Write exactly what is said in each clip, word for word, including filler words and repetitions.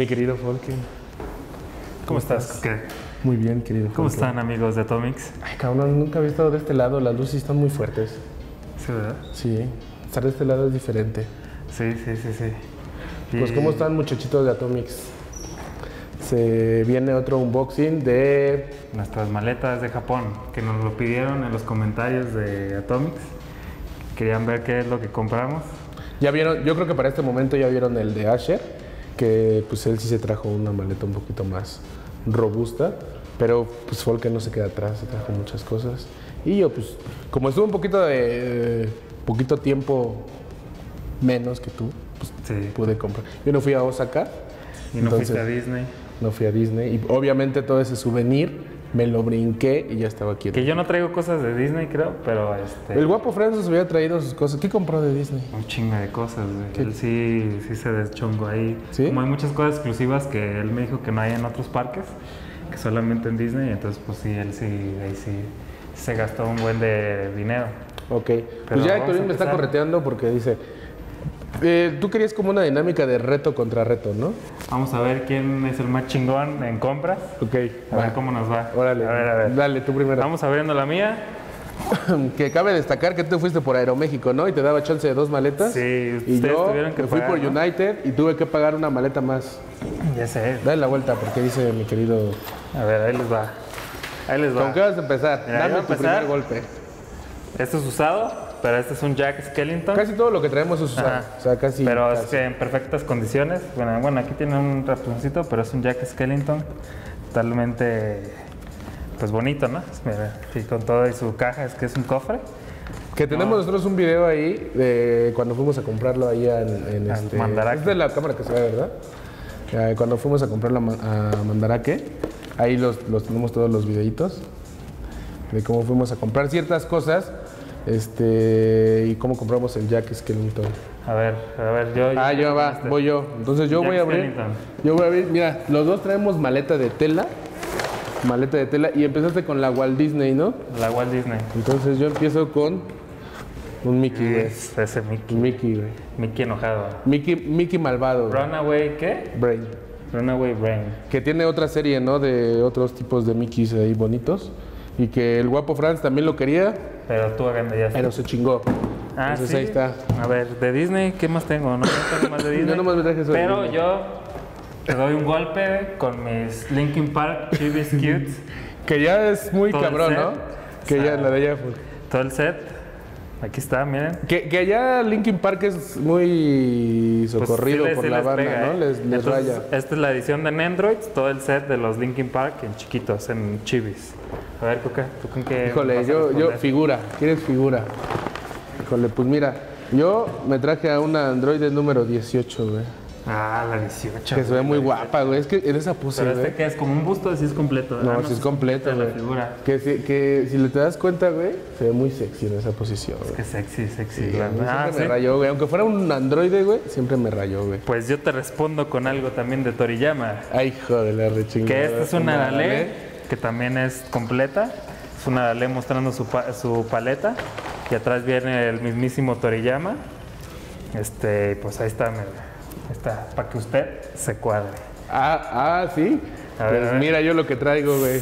Mi querido Folken. ¿Cómo estás? ¿Qué? Muy bien, querido ¿Cómo Folken. están, amigos de Atomics? Ay, cabrón, nunca había estado de este lado. Las luces están muy fuertes. Sí, ¿verdad? Sí, estar de este lado es diferente. Sí, sí, sí, sí. Y... Pues, ¿cómo están, muchachitos de Atomics? Se viene otro unboxing de... nuestras maletas de Japón, que nos lo pidieron en los comentarios de Atomics. Querían ver qué es lo que compramos. Ya vieron, yo creo que para este momento ya vieron el de Asher, que pues él sí se trajo una maleta un poquito más robusta, pero pues Folken no se queda atrás, se trajo muchas cosas. Y yo pues, como estuve un poquito de, eh, poquito tiempo menos que tú, pues Sí. pude comprar. Yo no fui a Osaka. Y no entonces, fuiste a Disney. No fui a Disney, y obviamente todo ese souvenir me lo brinqué y ya estaba aquí. Que yo no traigo cosas de Disney, creo, pero este... El guapo Francis había traído sus cosas. ¿Qué compró de Disney? un chingo de cosas, güey. ¿Qué? Él sí, sí se deschongó ahí. ¿Sí? Como hay muchas cosas exclusivas que él me dijo que no hay en otros parques, que solamente en Disney, entonces pues sí, él sí, ahí sí se gastó un buen de dinero. Ok, Pero pues ya vamos Héctor a me está empezar. correteando porque dice, eh, tú querías como una dinámica de reto contra reto, ¿no? Vamos a ver quién es el más chingón en compras. Ok, A ver cómo nos va. Órale, A ver, a ver. dale, tú primero. Vamos abriendo la mía. Que cabe destacar que tú fuiste por Aeroméxico, ¿no? Y te daba chance de dos maletas. Sí, y ustedes yo tuvieron que me fui pagar, por ¿no? United y tuve que pagar una maleta más. Ya sé. Dale la vuelta porque dice mi querido... A ver, ahí les va. Ahí les va. ¿Con qué vas a empezar? Mira, Dame yo voy a tu empezar. primer golpe. Este es usado, pero este es un Jack Skellington. Casi todo lo que traemos es usado. Ajá. O sea, casi... Pero casi. es que en perfectas condiciones. Bueno, bueno, aquí tiene un raponcito, pero es un Jack Skellington. Totalmente, pues bonito, ¿no? Mira, y con todo y su caja, es que es un cofre. Que tenemos nosotros un video ahí de cuando fuimos a comprarlo ahí en, en Al este... Mandarake. Es de la cámara que se ve, ¿verdad? Eh, cuando fuimos a comprarlo a, Ma- a Mandarake, ahí los, los tenemos todos los videitos de cómo fuimos a comprar ciertas cosas este y cómo compramos el Jack Skellington. A ver, a ver, yo... Ah, yo va, este. voy yo. Entonces yo Jack voy a abrir. Skellington. Yo voy a abrir. Mira, los dos traemos maleta de tela. Maleta de tela. Y empezaste con la Walt Disney, ¿no? La Walt Disney. Entonces yo empiezo con un Mickey, güey. Es ese Mickey. Un Mickey, güey. Mickey enojado. Mickey, Mickey malvado. güey. Runaway, ¿qué? Brain. Runaway Brain. Que tiene otra serie, ¿no? De otros tipos de Mickeys ahí bonitos. Y que el guapo Franz también lo quería, Pero tú agandallaste. pero se chingó. Ah, Entonces sí. ahí está. A ver, de Disney, ¿qué más tengo? No, no tengo más de Disney. Yo nomás me traje eso de Pero Disney. yo te doy un golpe con mis Linkin Park Chibi Cute. Que ya es muy Todo el cabrón, set. ¿no? Que O ya sea, la de ella fue. Todo el set. Aquí está, miren. Que, que allá Linkin Park es muy Pues socorrido sí les- por sí la les banda, pega, ¿no? ¿eh? Les, les Entonces, raya. esta es la edición de Nendroids, todo el set de los Linkin Park en chiquitos, en chibis. A ver, Coca, ¿tú con qué Híjole, vas a yo, yo, responder? figura. ¿Quieres figura? Híjole, pues mira, yo me traje a una Android número dieciocho, güey. Ah, la dieciocho. Que se ve güey, muy la guapa, güey. Es que en esa pose, Pero güey. este que es como un busto, así es completo. No, Ah, si es sí completo, completa güey. la figura. Que si, que si le te das cuenta, güey, se ve muy sexy en esa posición, güey. Qué sexy, sexy. Sí, la- a mí ah, siempre sí. me rayó, güey. Aunque fuera un androide, güey, siempre me rayó, güey. Pues yo te respondo con algo también de Toriyama. Ay, hijo de la rechingada. Que esta es una Una Dale, Dale. que también es completa. Es una Dale mostrando su, pa- su paleta. Y atrás viene el mismísimo Toriyama. Este, pues ahí está, mira. Ahí está, para que usted se cuadre. Ah, ah, sí. A ver, pues a ver. mira yo lo que traigo, güey.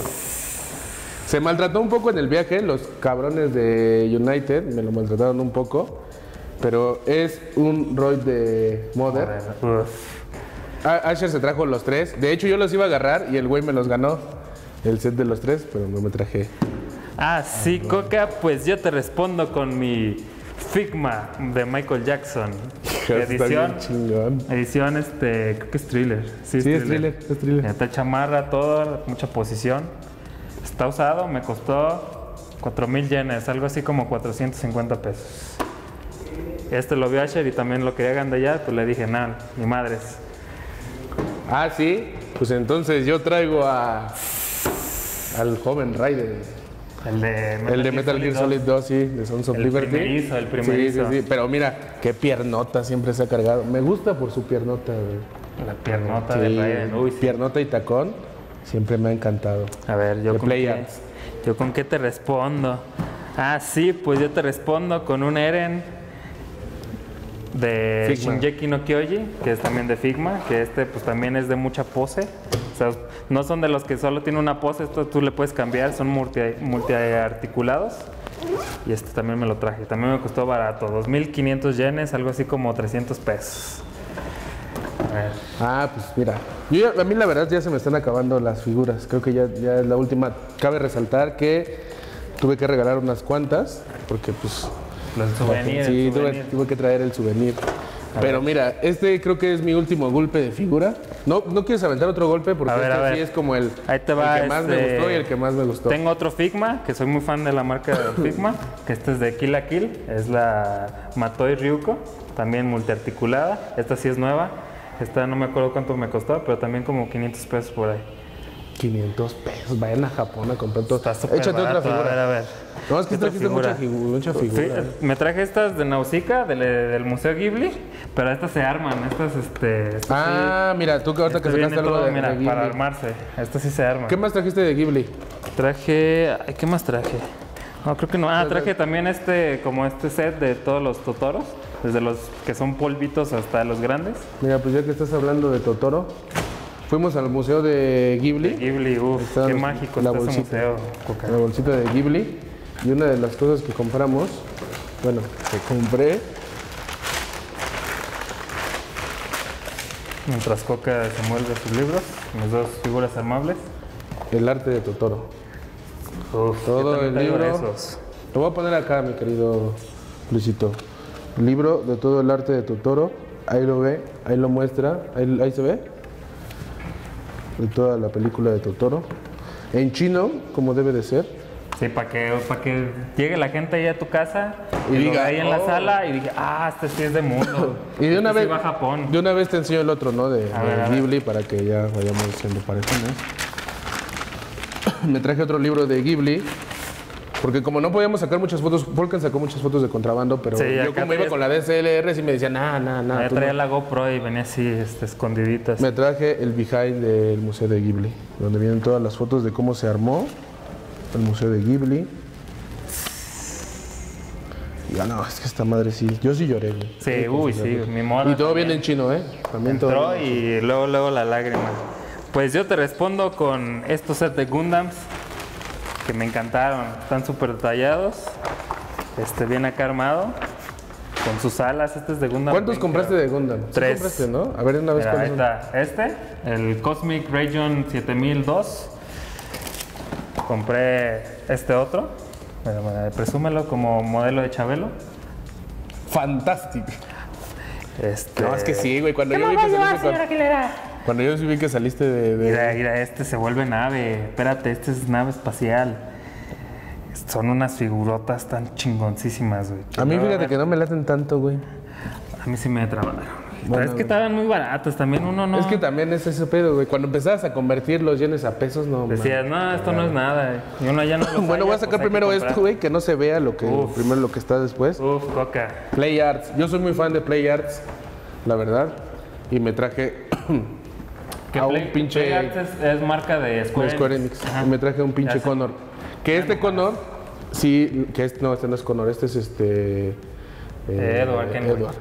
Se maltrató un poco en el viaje, los cabrones de United me lo maltrataron un poco. Pero es un Roid de Mother. A ver, uf. A- Asher se trajo los tres. De hecho, yo los iba a agarrar y el güey me los ganó. El set de los tres, pero no me traje. Ah, sí, Coca, pues yo te respondo con mi Figma de Michael Jackson. Está Edición. bien chingón. Edición, este, creo que es thriller. Sí, Sí, es thriller, es thriller. Está chamarra, todo, mucha posición. Está usado, me costó cuatro mil yenes, algo así como cuatrocientos cincuenta pesos. Este lo vio Asher y también lo quería agandallar, pues le dije, nada, ni madres. Ah, sí. Pues entonces yo traigo a al joven Raiden. El de Metal, El de Metal Gear Solid dos, sí, de Sons of El Liberty. primerizo, el primerizo. Sí, sí, sí. Pero mira, qué piernota siempre se ha cargado. Me gusta por su piernota, güey. La piernota Sí, de Raiden. Uy, sí. piernota y tacón. Siempre me ha encantado. A ver, yo De con, Play qué, Arts. yo con qué te respondo. Ah, sí, pues yo te respondo con un Eren de Figma. Shingeki no Kyoji, que es también de Figma, que este pues también es de mucha pose. O sea, no son de los que solo tiene una pose, esto tú le puedes cambiar, son multi, multiarticulados. Y este también me lo traje, también me costó barato, dos mil quinientos yenes, algo así como trescientos pesos. A ver. Ah, pues mira, yo ya- a mí la verdad ya se me están acabando las figuras, creo que ya, ya es la última. Cabe resaltar que tuve que regalar unas cuantas, porque pues... Los souvenirs. Sí, el tuve, souvenir. tuve que traer el souvenir. A Pero ver. mira, este creo que es mi último golpe de figura. ¿No, no quieres aventar otro golpe? Porque A ver, este a sí ver. es como el, Ahí te va, el que más me este, gustó y el que más me gustó. Tengo otro Figma, que soy muy fan de la marca Figma, que este es de Kill la Kill, es la Matoi Ryuko, también multiarticulada. Esta sí es nueva, esta no me acuerdo cuánto me costó, pero también como quinientos pesos por ahí. quinientos pesos, vayan a Japón a comprar todo. Está súper Échate barato, otra figura. a ver, a ver. No, es que Otra trajiste mucha, figu- mucha figura. Sí, me traje estas de Nausicaa, del, del Museo Ghibli, pero estas se arman, estas, este... estas Ah, mira, tú que sí, ahorita que este sacaste viene algo todo, de, mira, de Ghibli. para armarse, estas sí se arman. ¿Qué más trajiste de Ghibli? Traje... Ay, ¿qué más traje? No, creo que no. Ah, traje también este, como este set de todos los Totoros, desde los que son polvitos hasta los grandes. Mira, pues ya que estás hablando de Totoro, fuimos al museo de Ghibli, Ghibli, uff, Está qué los- mágico la está ese bolsita. museo, Coca. la bolsita de Ghibli, y una de las cosas que compramos, bueno, que compré, Mientras Coca se mueve sus libros, mis dos figuras armables. el arte de Totoro. Uf, Todo yo también el traigo de libro. esos. Lo voy a poner acá, mi querido Luisito. Libro de todo el arte de Totoro. Ahí lo ve, ahí lo muestra, ahí, ahí se ve. De toda la película de Totoro. En chino, como debe de ser. Sí, para que, para que llegue la gente ahí a tu casa Y y, lo diga, vea ahí en la "Oh". sala y diga, ah, este sí es de mundo. Y de una este vez, sí va a Japón. de una vez te enseño el otro, ¿no? De, A de ver, a ver. Ghibli, para que ya vayamos siendo parejones. Me traje otro libro de Ghibli. Porque como no podíamos sacar muchas fotos, Volkan sacó muchas fotos de contrabando, pero Sí, yo acá como iba traías- con la D S L R sí me decían, nah, nah, nah. Ya tú traía no". la GoPro y venía así, este, escondiditas. Me traje el behind del Museo de Ghibli, donde vienen todas las fotos de cómo se armó el Museo de Ghibli. Y ya no, es que esta madre sí, yo sí lloré. güey. Sí, Tengo que uy, sí, confesarlo. mi morra Y todo también. viene en chino, ¿eh? También todo Entró viene en chino. y luego, luego la lágrima. Pues yo te respondo con estos sets de Gundams que me encantaron. Están súper detallados. Este, bien acá armado. Con sus alas. Este es de Gundam. ¿Cuántos veinte. compraste de Gundam? Sí Tres. compraste, ¿no? A ver, una vez Mira, ahí cuáles son. está. Este, el Cosmic Region siete mil dos. Compré este otro. Mira, mira, presúmelo como modelo de Chabelo. Fantástico. Este... No, es que sí, güey. Cuando ¿Qué yo me vi va a que llevar, saliste, señora cuando, Aguilera? cuando yo sí vi que saliste de, de- Mira, mira, este se vuelve nave. Espérate, este es nave espacial. Son unas figurotas tan chingoncísimas, güey. A mí Luego, fíjate a que ver, no me laten tanto, güey. A mí sí me trabaron. Bueno, es que güey. estaban muy baratos. También uno no... Es que también es ese pedo, güey. Cuando empezabas a convertir los yenes a pesos, no. Decías, no, esto no es nada. Y uno ya no lo Bueno, voy a halla, sacar pues hay que primero comprar. esto, güey, que no se vea lo que Uf. primero lo que está después. Uf, Coca. Play Arts. Yo soy muy fan de Play Arts, la verdad. Y me traje Que a un Play- pinche Play Arts es, es marca de Square, de Square Enix. Ajá. Y me traje un pinche Ya sé. Connor. Que este Connor, sí, que este, no, este no es Connor, este es este. eh, Edward Kenway. Edward.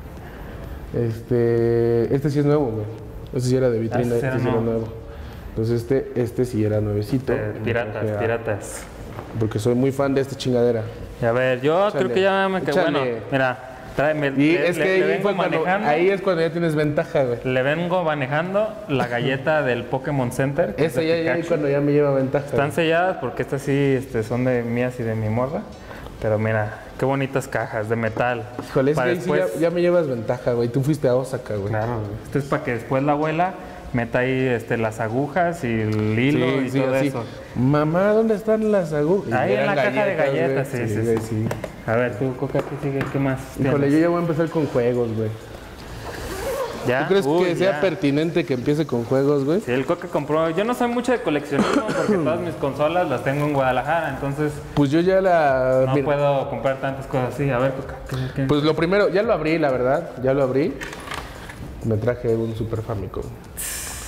Este, este sí es nuevo, güey. Este sí era de vitrina, Ah, ese este era sí era nuevo. nuevo. Entonces este, este sí era nuevecito. Eh, Me piratas, traje a- piratas. Porque soy muy fan de esta chingadera. Y a ver, yo Échale, creo que ya me quedé. échale. Bueno, mira, tráeme. Y le, es le- que le ahí, vengo fue cuando, manejando. ahí es cuando ya tienes ventaja, güey. Le vengo manejando la galleta del Pokémon Center. que es Esa de ya, ya ahí Pikachu. cuando ya me lleva ventaja. Están selladas porque estas sí este, son de mías y de mi morra. Pero mira, qué bonitas cajas de metal. Híjole, es que Para ahí sí después- ya, ya me llevas ventaja, güey. Tú fuiste a Osaka, güey. Claro, güey. Esto es para que después la abuela meta ahí este, las agujas y el hilo y todo así. eso. Mamá, ¿dónde están las agujas? Ahí Y en eran la caja de galletas, güey. sí, sí, güey, sí. A ver, tú, Coca, ¿qué sigue? ¿Qué más? Híjole, tienes? yo ya voy a empezar con juegos, güey. ¿Ya? ¿Tú crees Uy, que sea ya. pertinente que empiece con juegos, güey? Sí, el Coca compró. Yo no soy mucho de coleccionismo porque todas mis consolas las tengo en Guadalajara, entonces Pues yo ya la... no mira, puedo comprar tantas cosas así. A ver, Coca, ¿qué, qué? Pues lo primero, ya lo abrí, la verdad. Ya lo abrí. Me traje un Super Famicom.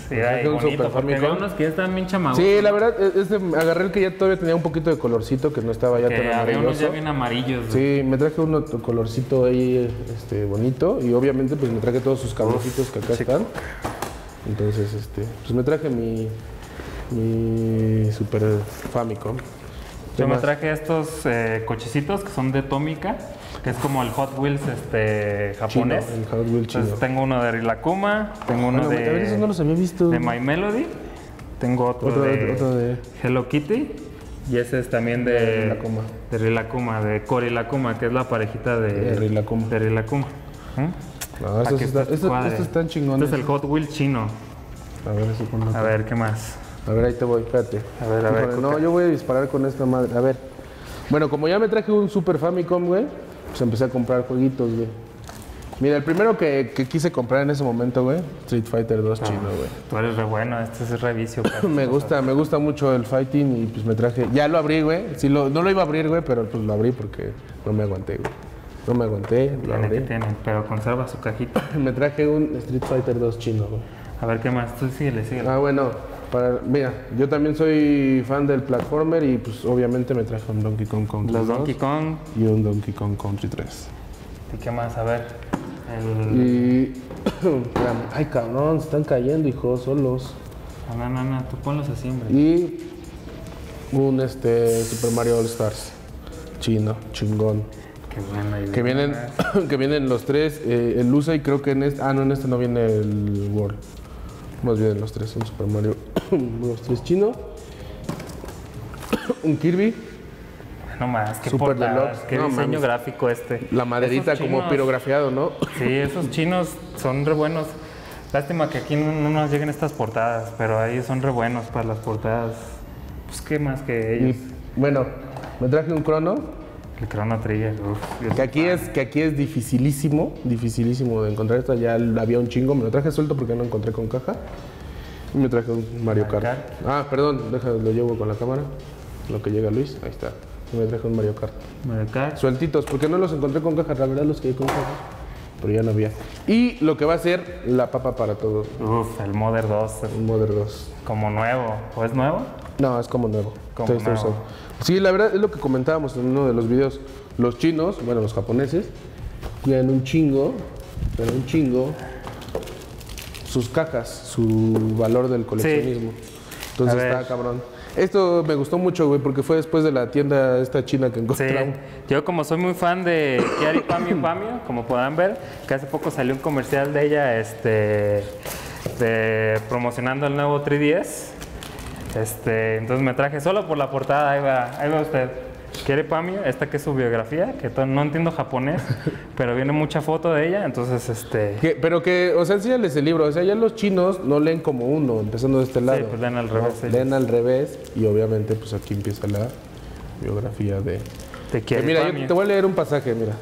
Sí, era un bonito, Super porque había Famicom. unos que ya estaban bien chamagosos. Sí, la verdad, este, agarré el que ya todavía tenía un poquito de colorcito, que no estaba ya Que tan había unos amarilloso. ya bien amarillos. güey. Sí, me traje uno t- colorcito ahí este, bonito y obviamente pues me traje todos sus cabroncitos que acá están. Entonces, este, pues me traje mi, mi Super Famicom. ¿Qué Yo me más? traje estos eh, cochecitos que son de Tomica, que es como el Hot Wheels este, japonés. Chino, el Hot Wheels chino. Entonces tengo uno de Rilakuma, tengo uno Bueno, a ver, esos no de, los había visto. de My Melody, tengo otro, Otro, de, otro de- Hello Kitty y ese es también de, De Rilakuma. de Rilakuma, de Korilakuma, que es la parejita de, De Rilakuma. de Rilakuma. ¿Mm? No, Pa' estos, que están, estos estos, cuadren. estos están chingones. Este es el Hot Wheels chino. A ver, eso ponlo A acá. ver, ¿qué más? A ver, ahí te voy, espérate. A ver, a ver, Híjole, no, Cuca. yo voy a disparar con esta madre. A ver. Bueno, como ya me traje un Super Famicom, güey, pues empecé a comprar jueguitos, güey. Mira, el primero que, que quise comprar en ese momento, güey, Street Fighter dos chino, güey. Tú eres re bueno, este es re vicio. para Me estas gusta, me gusta mucho el fighting y pues me traje. Ya lo abrí, güey. Sí, lo, no lo iba a abrir, güey, pero pues lo abrí porque no me aguanté, güey. No me aguanté, lo Tiene que abrí. tiene, pero conserva su cajita. Me traje un Street Fighter dos chino, güey. A ver, ¿qué más? Tú síguele, síguele. Ah, bueno, para, mira, yo también soy fan del platformer y pues obviamente me traje un Donkey Kong Country Los dos Donkey Kong. y un Donkey Kong Country tres. ¿Y qué más? A ver. El... Y... Ay, cabrón, se están cayendo, hijos, solos. No, no, no, tú ponlos así, hombre. Y un este Super Mario All Stars chino, chingón. Qué buena idea. Que vienen, que vienen los tres, eh, el Lusa y creo que en este, ah no, en este no viene el World. Más bien los tres, un Super Mario, los tres chino, un Kirby, No más, qué Super portadas, Deluxe. qué No diseño mames. gráfico este. la maderita Esos como chinos- pirografiado, ¿no? Sí, esos chinos son re buenos. Lástima que aquí no, no nos lleguen estas portadas, pero ahí son re buenos para las portadas. Pues qué más que ellos. Y bueno, me traje un Chrono, El Chrono Trigger, uf, Dios que aquí es, que aquí es dificilísimo, dificilísimo de encontrar. Esta ya había un chingo, me lo traje suelto porque no encontré con caja. Y me traje un Mario Kart. Kart. Ah, perdón, déjalo, lo llevo con la cámara. Lo que llega Luis, ahí está. Y me traje un Mario Kart. Mario Kart. Sueltitos, porque no los encontré con caja, la verdad los que hay con caja. Pero ya no había. Y lo que va a ser la papa para todos, Uf, el Mother dos, un Mother dos. como nuevo. ¿O es nuevo? No, es como nuevo. Como Está- está nuevo. usado. Sí, la verdad es lo que comentábamos en uno de los videos. Los chinos, bueno, los japoneses, cuidan un chingo, pero un chingo, sus cajas, su valor del coleccionismo. Entonces A ver. está cabrón. Esto me gustó mucho, güey, porque fue después de la tienda esta china que Sí, encontramos. yo como soy muy fan de Kiari Pamio Pamio, como podrán ver, que hace poco salió un comercial de ella este, de, promocionando el nuevo tres D S. Este, entonces me traje solo por la portada, ahí va, ahí va usted. Kiari Pamio, esta que es su biografía, que to- no entiendo japonés, pero viene mucha foto de ella, entonces este... Que- pero que, o sea, enséñales el libro. O sea, ya los chinos no leen como uno, empezando de este lado. pues leen al revés, No, ellos. leen al revés y obviamente pues aquí empieza la biografía de... de Que Kiari mira, Pamio. yo te voy a leer un pasaje, mira.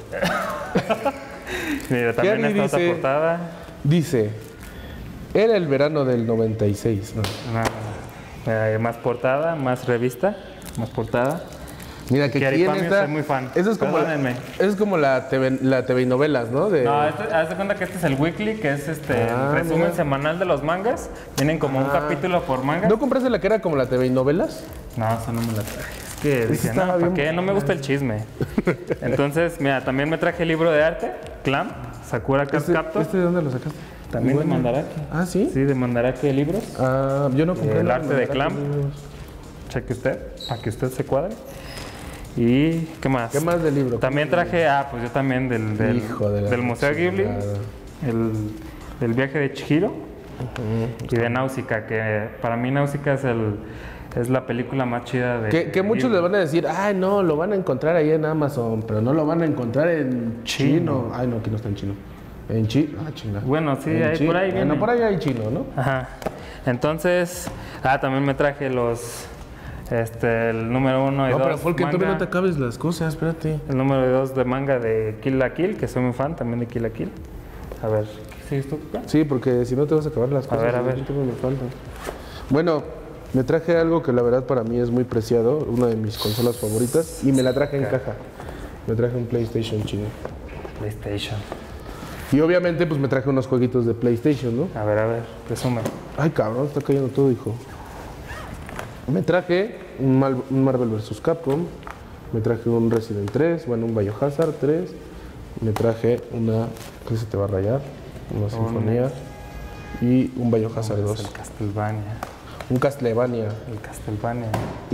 Mira, también Kiari está otra dice- portada. Dice, era el verano del noventa y seis. ¿no? Una- eh, más portada, más revista, más portada. Mira, que Kiari aquí en Pamio, esta... soy muy fan. Eso es como, Perdónenme. eso es como la T V, la T V novelas, ¿no? De, No, este, haz de cuenta que este es el weekly, que es este Ah, el resumen mira. semanal de los mangas. Vienen como un Ah. capítulo por manga. ¿No compraste la que era como la T V novelas? No, eso no me la traje. Es que dije, estaba no, ¿para bien qué? No me gusta el chisme. Entonces, mira, también me traje el libro de arte, Clamp, Sakura Card ¿Este, Captor. ¿Este de dónde lo sacaste? También de Bueno. Mandarake. Ah, ¿sí? Sí, de Mandarake libros. Ah, yo no compré El la arte de Mandarake Clamp. libros. Cheque usted, para que usted se cuadre. ¿Y qué más? ¿Qué más del libro? También traje, ah, pues yo también del, del, Hijo de la del Museo Ghibli, chingada. el, del viaje de Chihiro y de Náusica, que para mí Náusica es, el, es la película más chida de Que, que muchos Ghibli. les van a decir, ay, no, lo van a encontrar ahí en Amazon, pero no lo van a encontrar en chino. Chino. Ay, no, aquí no está en chino. En chino, ah, chinga. Bueno, sí, En ahí chi- por ahí Bueno, viene. por ahí hay chino, ¿no? Ajá. Entonces, ah, también me traje los, este, el número uno y No, dos pero porque todavía manga, no te acabes las cosas, espérate. el número dos de manga de Kill la Kill, que soy muy fan también de Kill la Kill. A ver, ¿sigues tú? Cuca? Sí, porque si no te vas a acabar las cosas. ver, a ver. yo tengo me faltan. Bueno, me traje algo que la verdad para mí es muy preciado, una de mis consolas favoritas, y me la traje en caja. Me traje un PlayStation chino. PlayStation. Y obviamente pues me traje unos jueguitos de PlayStation, ¿no? A ver, a ver, presume. Ay, cabrón, está cayendo todo, hijo. Me traje un, Mal- un Marvel versus. Capcom. Me traje un Resident tres, bueno, un Biohazard tres. Me traje una... ¿Qué se te va a rayar? Una Sinfonía. Y un Biohazard Es dos. el Castlevania. Un Castlevania. El Castlevania.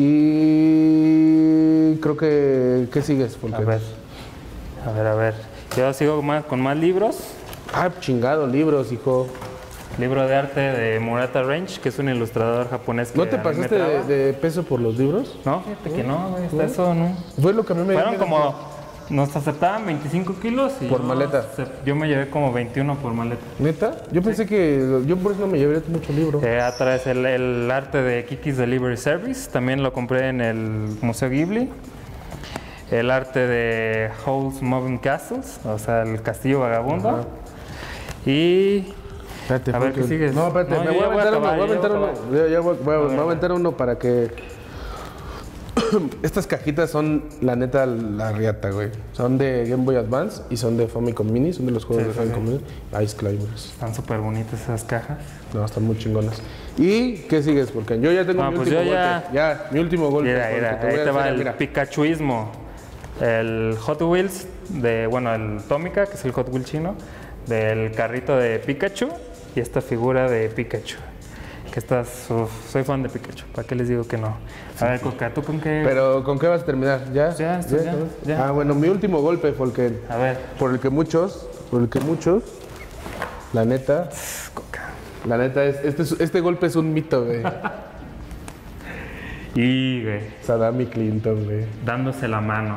Y... creo que... ¿Qué sigues, A Folker? ver, a ver, a ver. Yo sigo más, con más libros. Ah, chingado, libros, hijo. Libro de arte de Murata Range, que es un ilustrador japonés que ¿No te a mí me pasaste de, traba. de peso por los libros? No, fíjate que no, güey, hasta eso no. Fue lo que a mí me Fueron dijeron como, nos aceptaban veinticinco kilos y Por yo, maleta. se- yo me llevé como veintiuno por maleta. que- ¿Neta? Yo pensé que... Yo por eso no me llevé mucho libro. Eh, atrás el, el arte de Kiki's Delivery Service, también lo compré en el Museo Ghibli. El arte de Howl's Moving Castles, o sea, el castillo vagabundo. Ajá. Y Espérate, A ver, Folker. ¿qué sigues? No, espérate, No, me yo voy a ya voy a aventar uno, acabar, voy a yo ya aventar voy a uno. Ya, ya voy, voy a, A me voy a ver. aventar uno para que... Estas cajitas son, la neta, la riata, güey. Son de Game Boy Advance y son de Famicom Mini, son de los juegos Sí, de sí, Famicom sí. Mini. Ice Climbers. están súper bonitas esas cajas. No, están muy chingonas. ¿Y qué sigues? Porque yo ya tengo Ah, mi pues último yo ya- golpe. Ya, mi último golpe. Mira, Folker, mira, te voy ahí a te va enseñar, el mira. Pikachuismo. El Hot Wheels de, bueno, el Tomica, que es el Hot Wheel chino, del carrito de Pikachu y esta figura de Pikachu. Que estás, uf, soy fan de Pikachu, ¿para qué les digo que no? A ver, Coca, ¿tú con qué? Pero, ¿con qué vas a terminar? ¿Ya? Ya, esto ya, acabas? ya. Ah, bueno, mi último golpe, Folker. A ver, Por el que muchos, por el que muchos, la neta, Coca. la neta, es, este, es- este golpe es un mito, güey. Y, güey, Saddam y Clinton, güey. dándose la mano.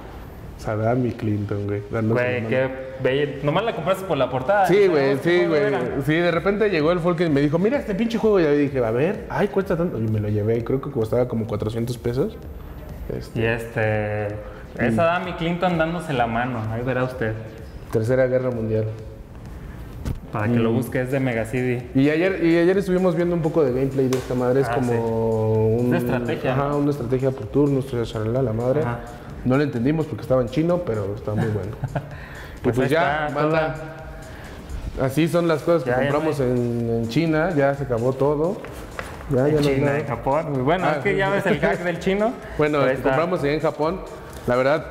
Saddam y Clinton, güey. dándose la Güey, mano. qué bella. Nomás la compraste por la portada. Sí, ¿no? güey, ¿Qué sí, juego güey. era? Sí, de repente llegó el Folker y me dijo, mira este pinche juego. Y yo dije, a ver, ay, cuesta tanto. Y me lo llevé y creo que costaba como cuatrocientos pesos. Este, Y este. Es Adam y Clinton dándose la mano. Ahí verá usted. Tercera Guerra Mundial. Para que lo busque, es de Mega C D. Y ayer, y ayer estuvimos viendo un poco de gameplay de esta madre. Es Ah, como sí. un, Una estrategia, Ajá, ¿no? una estrategia por turnos, charalá, la madre. Ajá. No lo entendimos porque estaba en chino, pero está muy bueno. Pues, pues ahí ya, está, banda, así son las cosas que Ya, ya compramos no en, en China. Ya se acabó todo. Ya, ya no hay China nada. y Japón. Bueno, Ah, es que ya ves el hack del chino. Bueno, Pero ahí que está. compramos en Japón. La verdad,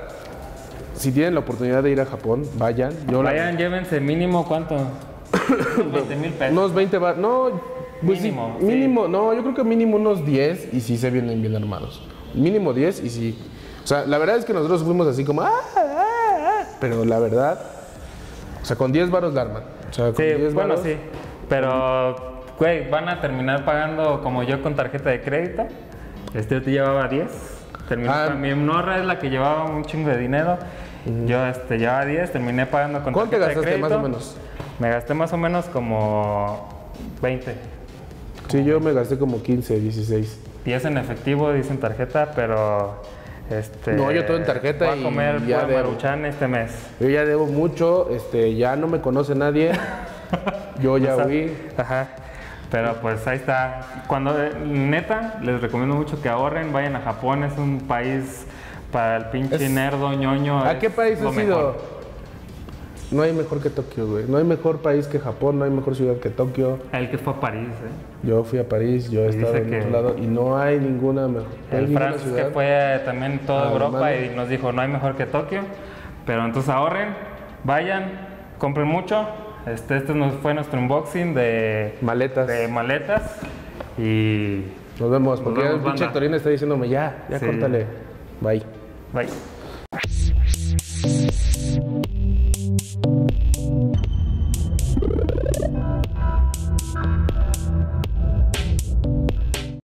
si tienen la oportunidad de ir a Japón, vayan. Yo la- Vayan, llévense mínimo, ¿cuánto? veinte mil pesos. unos veinte bar, no, pues sí, Mínimo, sí. mínimo, no, yo creo que mínimo unos diez y sí se vienen bien armados. Mínimo diez y sí. O sea, la verdad es que nosotros fuimos así como, ah, ah, ah", pero la verdad, o sea, con diez varos la arman. O sea, con Sí, diez bueno, varos, sí. Pero, güey, van a terminar pagando como yo con tarjeta de crédito. Este yo te llevaba diez. Terminé Ah. pa- mi morra es la que llevaba un chingo de dinero. Yo este, llevaba diez, terminé pagando con ¿Cuánto te tarjeta de gastaste crédito. más o menos? Me gasté más o menos como veinte. Sí, yo me gasté como quince, dieciséis. diez en efectivo, diez en tarjeta, pero este No, yo todo en tarjeta voy a y comer ya pura debo. Maruchan este mes. Yo ya debo mucho, este, ya no me conoce nadie. Yo ya O sea, fui. Ajá. Pero pues ahí está. Cuando eh, neta, les recomiendo mucho que ahorren, vayan a Japón, es un país para el pinche Es- nerdo, ñoño. ¿A es qué país lo has mejor. ido? No hay mejor que Tokio, güey. No hay mejor país que Japón, no hay mejor ciudad que Tokio. El que fue a París, ¿eh? Yo fui a París, yo he Y estado dice en que- otro lado y no hay ninguna mejor. no hay El ninguna Francis ciudad. que fue también toda Ah, Europa hermano. y nos dijo, no hay mejor que Tokio. Pero entonces ahorren, vayan, compren mucho. Este, este nos- fue nuestro unboxing de, Maletas. de maletas. Y Nos vemos, porque Nos ya vemos, el pinche banda. Torino está diciéndome ya, ya Sí. córtale. Bye. bye.